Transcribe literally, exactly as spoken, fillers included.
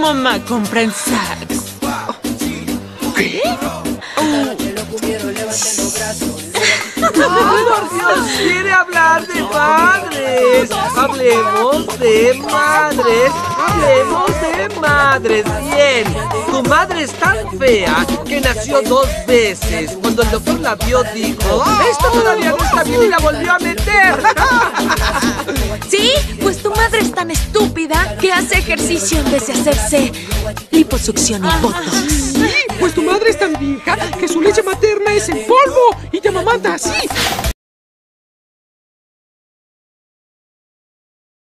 mamá compra en Saks. ¿Qué? ¡Por Dios! ¡Quiere hablar de madres! ¡Hablemos de madres! ¡Hablemos de madres! ¡Bien! Tu madre es tan fea que nació dos veces. Cuando el doctor la vio, dijo: ¡esto todavía no está bien! Y la volvió a meter. ¿Sí? Pues tu madre es tan estúpida que hace ejercicio en vez de hacerse liposucción y botox. Sí, pues tu madre es tan vieja que su leche materna es en polvo y te amamanta así.